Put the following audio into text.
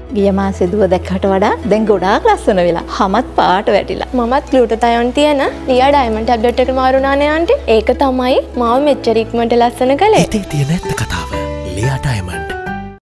ගිය මාසේ දුව දැක්කට වඩා දැන් ගොඩාක් ලස්සන වෙලා. හමත් පාට වැටිලා. මමත් ග්ලූටාතයෝන් තියෙන ලියා ඩයමන්ඩ් ටැබ්ලට් එක මාරුණානේ ආන්ටි. ඒක තමයි මාව මෙච්චර ඉක්මනට ලස්සන කළේ. හිතේ තියෙන ඇත්ත කතාව. ලියා ඩයමන්ඩ්